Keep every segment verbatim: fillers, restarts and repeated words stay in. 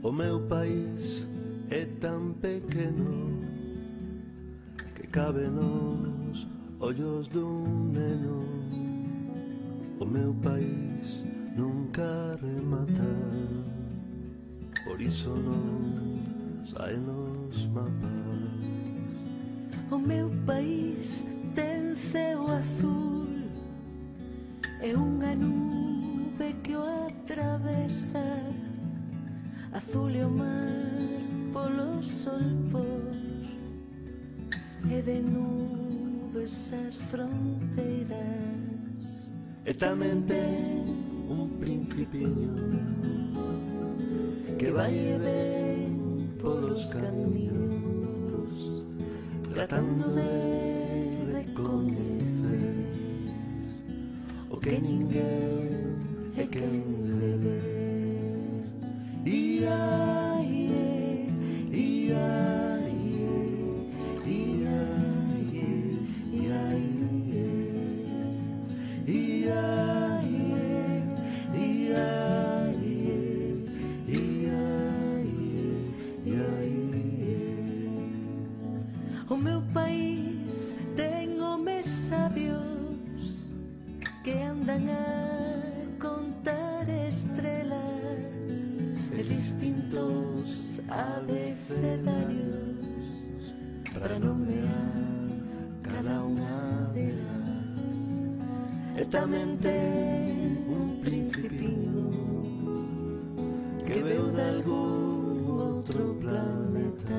O meu país é tan pequeno que cabe nos ollos dun neno. O meu país nunca remata, por iso non saen nos mapas. O meu país ten ceo azul e unha nube que o atravesa. Azul e o mar polos solpos e de nubes as fronteiras. E tamén ten un principiño que vai e ven polos camiños, tratando de recoñecer o que ninguén é quen de ver. Ia, ie, ia, ie, ia, ie, ia, ie, ia, ie, ia, ie, ia, ie, ia, ie. O meu país ten homes sabios que andan a contar estrelas de distintos abecedarios para nomear cada unha delas. E tamén ten un principiño que veu de algún outro planeta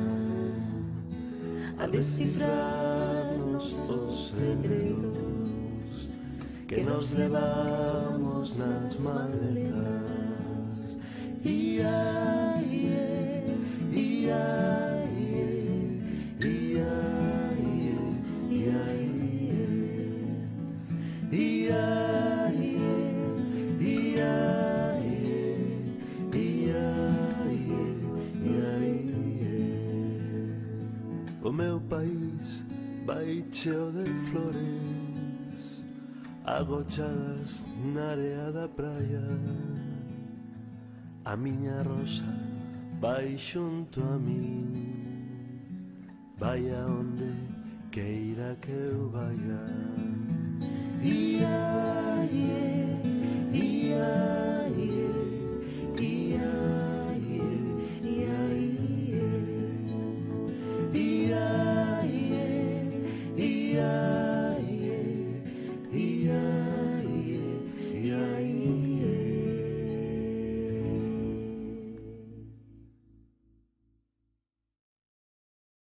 a descifrarnos os segredos que nos levamos nas maletas. Ia, ie, ia, ie, ia, ie, ia, ie, ia, ie, ia, ie, ia, ie, ia, ie. O meu país vai cheo de flores agochadas na area da praia. A miña rosa vai xunto a min, vai aonde queira que eu vaya. Ia, ie,